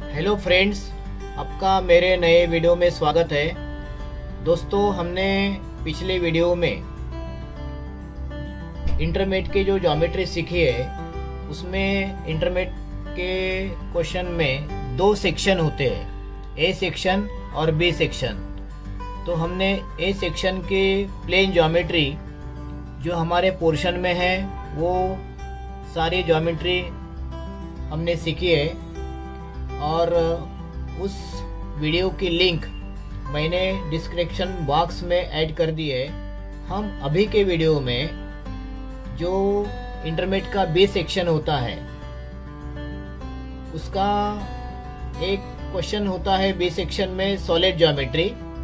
Hello friends, आपका मेरे नए वीडियो में स्वागत है। दोस्तों, हमने पिछले वीडियो में इंटरमीडिएट के जो ज्योमेट्री सीखी है, उसमें इंटरमीडिएट के क्वेश्चन में दो सेक्शन होते हैं, ए सेक्शन और बी सेक्शन। तो हमने ए सेक्शन के प्लेन ज्योमेट्री जो हमारे पोर्शन में है वो सारी ज्योमेट्री हमने सीखी है, और उस वीडियो की लिंक मैंने डिस्क्रिप्शन बॉक्स में ऐड कर दी है। हम अभी के वीडियो में जो इंटरमीडिएट का बी सेक्शन होता है उसका एक क्वेश्चन होता है बी सेक्शन में सॉलिड ज्योमेट्री,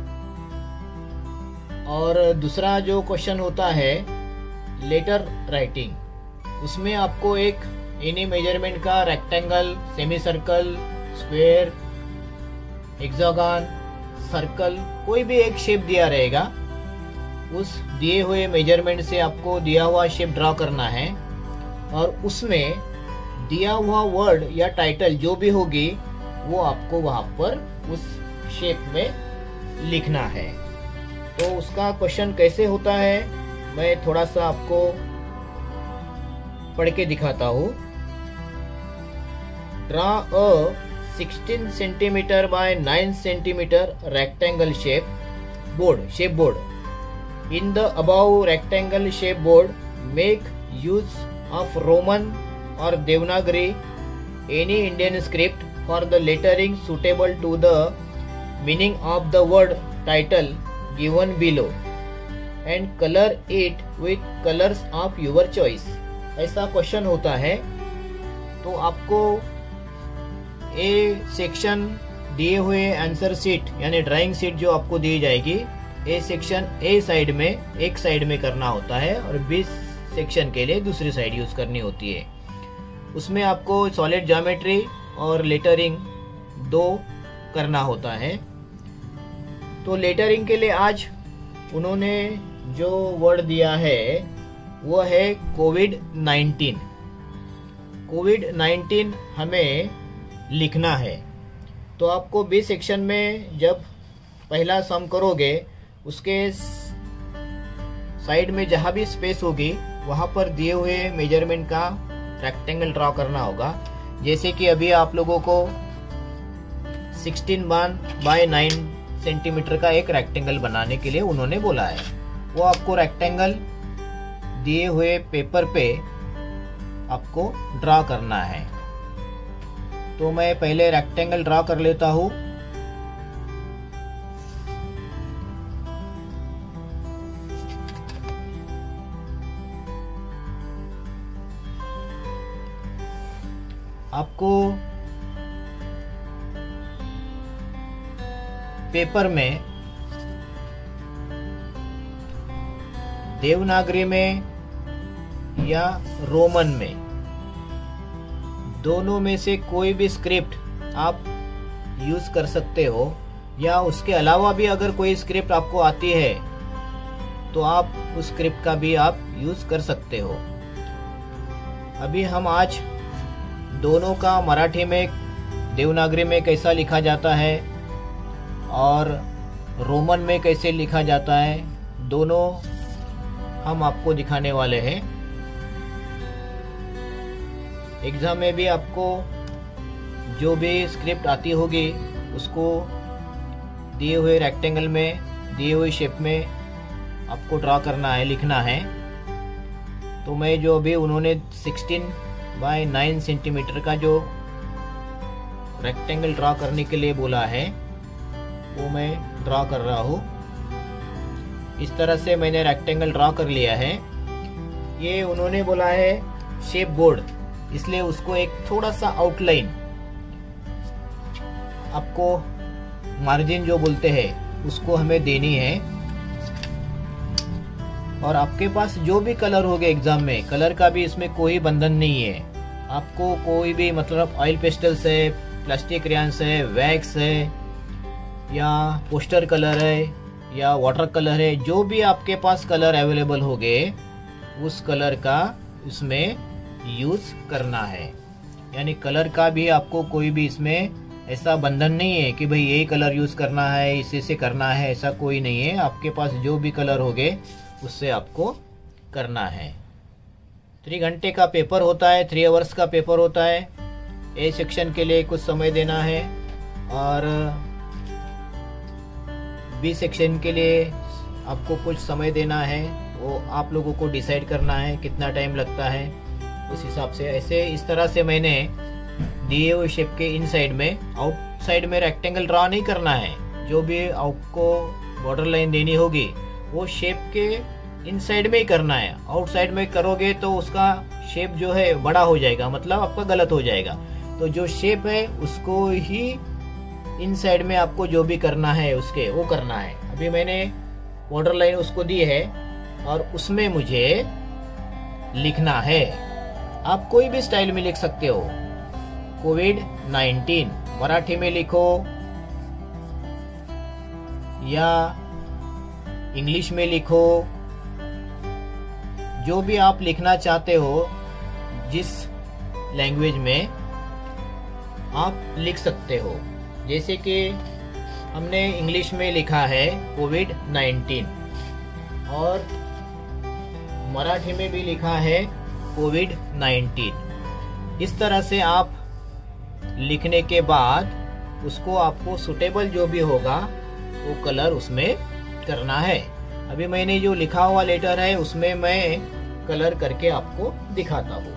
और दूसरा जो क्वेश्चन होता है लेटर राइटिंग। उसमें आपको एक एनी मेजरमेंट का rectangle, semi circle, square, hexagon, circle, कोई भी एक शेप दिया रहेगा। उस दिए हुए मेजरमेंट से आपको दिया हुआ शेप ड्रॉ करना है, और उसमें दिया हुआ वर्ड या टाइटल जो भी होगी वो आपको वहां पर उस शेप में लिखना है। तो उसका क्वेश्चन कैसे होता है मैं थोड़ा सा आपको पढ़ के दिखाता हूँ। Draw a 16 centimeter by 9 centimeter rectangle shape board. In the above rectangle shape board, make use of Roman or Devanagari, any Indian script for the lettering suitable to the meaning of the word title given below, and color it with colors of your choice. ऐसा question होता है। तो आपको A section दिए हुए answer sheet यानी drawing sheet जो आपको दी जाएगी, ए सेक्शन ए साइड में एक साइड में करना होता है, और बी सेक्शन के लिए दूसरी साइड यूज करनी होती है। उसमें आपको सॉलिड ज्योमेट्री और लेटरिंग दो करना होता है। तो लेटरिंग के लिए आज उन्होंने जो वर्ड दिया है वो है कोविड-19। कोविड-19 हमें लिखना है। तो आपको बी सेक्शन में जब पहला सम करोगे, उसके साइड में जहां भी स्पेस होगी वहां पर दिए हुए मेजरमेंट का रेक्टेंगल ड्रॉ करना होगा। जैसे कि अभी आप लोगों को 16 बाय 9 सेंटीमीटर का एक रेक्टेंगल बनाने के लिए उन्होंने बोला है। वो आपको रेक्टेंगल दिए हुए पेपर पे आपको ड्रॉ करना है। तो मैं पहले रेक्टेंगल ड्रॉ कर लेता हूं। आपको पेपर में देवनागरी में या रोमन में, दोनों में से कोई भी स्क्रिप्ट आप यूज कर सकते हो, या उसके अलावा भी अगर कोई स्क्रिप्ट आपको आती है तो आप उस स्क्रिप्ट का भी आप यूज कर सकते हो। अभी हम आज दोनों का मराठी में देवनागरी में कैसा लिखा जाता है और रोमन में कैसे लिखा जाता है, दोनों हम आपको दिखाने वाले हैं। एग्जाम में भी आपको जो भी स्क्रिप्ट आती होगी उसको दिए हुए रेक्टेंगल में, दिए हुए शेप में आपको ड्रॉ करना है, लिखना है। तो मैं जो अभी उन्होंने 16 बाय 9 सेंटीमीटर का जो रेक्टेंगल ड्रॉ करने के लिए बोला है वो मैं ड्रॉ कर रहा हूँ। इस तरह से मैंने रेक्टेंगल ड्रॉ कर लिया है। ये उन्होंने बोला है शेप बोर्ड, इसलिए उसको एक थोड़ा सा आउटलाइन, आपको मार्जिन जो बोलते हैं उसको हमें देनी है। और आपके पास जो भी कलर होंगे एग्जाम में, कलर का भी इसमें कोई बंधन नहीं है। आपको कोई भी, मतलब ऑयल पेस्टल्स है, प्लास्टिक क्रेयॉन्स है, वैक्स है, या पोस्टर कलर है, या वाटर कलर है, जो भी आपके पास कलर अवेलेबल होंगे उस कलर का इसमें यूज करना है। यानी कलर का भी आपको कोई भी इसमें ऐसा बंधन नहीं है कि भाई यही कलर यूज़ करना है, इसी से करना है, ऐसा कोई नहीं है। आपके पास जो भी कलर होगे उससे आपको करना है। 3 घंटे का पेपर होता है, 3 आवर्स का पेपर होता है। ए सेक्शन के लिए कुछ समय देना है और बी सेक्शन के लिए आपको कुछ समय देना है। वो आप लोगों को डिसाइड करना है कितना टाइम लगता है, उस हिसाब से। ऐसे इस तरह से मैंने दिए हुए शेप के इनसाइड में, आउटसाइड में रेक्टेंगल ड्रा नहीं करना है। जो भी आपको बॉर्डर लाइन देनी होगी वो शेप के इनसाइड में ही करना है। आउटसाइड में करोगे तो उसका शेप जो है बड़ा हो जाएगा, मतलब आपका गलत हो जाएगा। तो जो शेप है उसको ही इनसाइड में आपको जो भी करना है उसके वो करना है। अभी मैंने बॉर्डर लाइन उसको दी है और उसमें मुझे लिखना है। आप कोई भी स्टाइल में लिख सकते हो। कोविड-19 मराठी में लिखो या इंग्लिश में लिखो, जो भी आप लिखना चाहते हो, जिस लैंग्वेज में आप लिख सकते हो। जैसे कि हमने इंग्लिश में लिखा है कोविड-19 और मराठी में भी लिखा है कोविड-19। इस तरह से आप लिखने के बाद उसको आपको सुटेबल जो भी होगा वो कलर उसमें करना है। अभी मैंने जो लिखा हुआ लेटर है उसमें मैं कलर करके आपको दिखाता हूँ।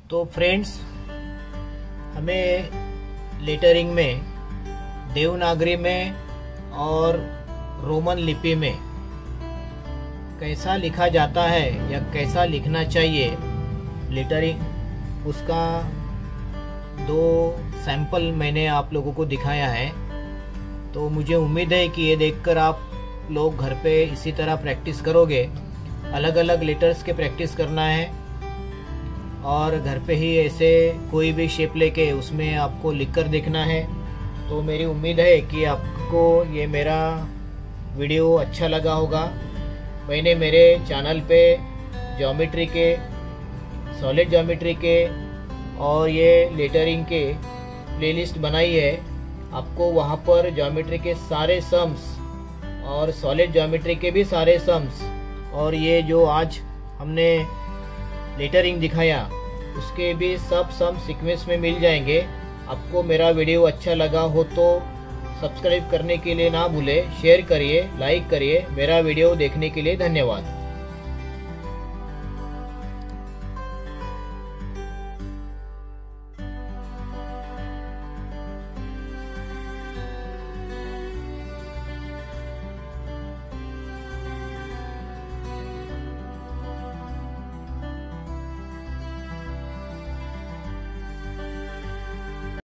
तो फ्रेंड्स, हमें लेटरिंग में देवनागरी में और रोमन लिपि में कैसा लिखा जाता है या कैसा लिखना चाहिए लेटरिंग, उसका 2 सैंपल मैंने आप लोगों को दिखाया है। तो मुझे उम्मीद है कि ये देखकर आप लोग घर पे इसी तरह प्रैक्टिस करोगे। अलग अलग लेटर्स के प्रैक्टिस करना है और घर पे ही ऐसे कोई भी शेप लेके उसमें आपको लिखकर देखना है। तो मेरी उम्मीद है कि आपको ये मेरा वीडियो अच्छा लगा होगा। मैंने मेरे चैनल पे ज्योमेट्री के, सॉलिड ज्योमेट्री के और ये लेटरिंग के प्लेलिस्ट बनाई है। आपको वहाँ पर ज्योमेट्री के सारे सम्स और सॉलिड ज्योमेट्री के भी सारे सम्स और ये जो आज हमने लेटरिंग दिखाया उसके भी सब सम सीक्वेंस में मिल जाएंगे। आपको मेरा वीडियो अच्छा लगा हो तो सब्सक्राइब करने के लिए ना भूले, शेयर करिए, लाइक करिए। मेरा वीडियो देखने के लिए धन्यवाद।